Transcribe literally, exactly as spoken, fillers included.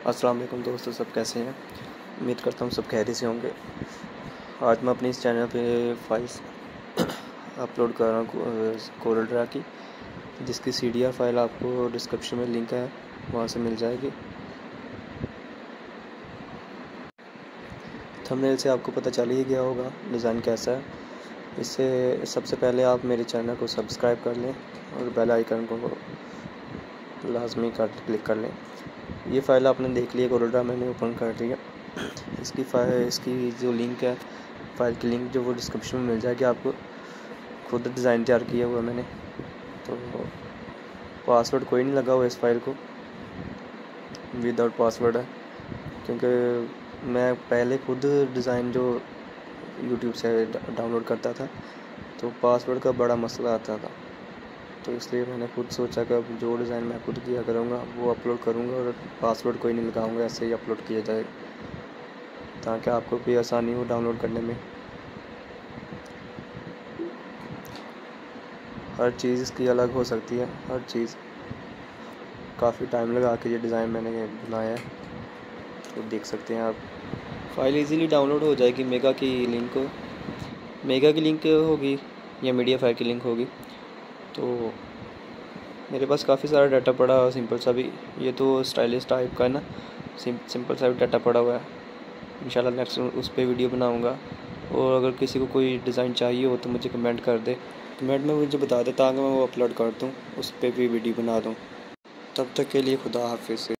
अस्सलाम वालेकुम दोस्तों, सब कैसे हैं। उम्मीद करता हूँ सब खैरियत से होंगे। आज मैं अपनी इस चैनल पे फाइल्स अपलोड कर रहा हूँ कोरल ड्रा की, जिसकी सी डी आर फाइल आपको डिस्क्रिप्शन में लिंक है, वहाँ से मिल जाएगी। थंबनेल से आपको पता चल ही गया होगा डिज़ाइन कैसा है। इससे सबसे पहले आप मेरे चैनल को सब्सक्राइब कर लें और बेल आइकन को लाजमी कर क्लिक कर लें। ये फ़ाइल आपने देख लिया, कोरल ड्रा मैंने ओपन कर लिया। इसकी फाइल इसकी जो लिंक है, फाइल की लिंक जो वो डिस्क्रिप्शन में मिल जाएगी आपको। खुद डिज़ाइन तैयार किया हुआ मैंने, तो पासवर्ड कोई नहीं लगा हुआ इस फाइल को, विदाउट पासवर्ड है। क्योंकि मैं पहले खुद डिज़ाइन जो यूट्यूब से डाउनलोड करता था, तो पासवर्ड का बड़ा मसला आता था, तो इसलिए मैंने खुद सोचा कि अब जो डिज़ाइन मैं खुद किया करूँगा वो अपलोड करूँगा और पासवर्ड कोई नहीं लगाऊँगा, ऐसे ही अपलोड किया जाए ताकि आपको भी आसानी हो डाउनलोड करने में। हर चीज़ इसकी अलग हो सकती है, हर चीज़ काफ़ी टाइम लगा के ये डिज़ाइन मैंने बनाया है, तो देख सकते हैं आप। फाइल इजीली डाउनलोड हो जाएगी। मेगा की लिंक मेगा की लिंक होगी या मीडिया फाइल की लिंक होगी। तो मेरे पास काफ़ी सारा डाटा पड़ा हुआ, सिंपल सा भी, ये तो स्टाइलिश टाइप का है ना, सिं, सिंपल सा भी डाटा पड़ा हुआ है। इंशाल्लाह नेक्स्ट उस पर वीडियो बनाऊंगा। और अगर किसी को कोई डिज़ाइन चाहिए हो तो मुझे कमेंट कर दे, कमेंट में मुझे बता दे ताकि मैं वो अपलोड कर दूँ, उस पर भी वीडियो बना दूँ। तब तक के लिए खुदा हाफिज़।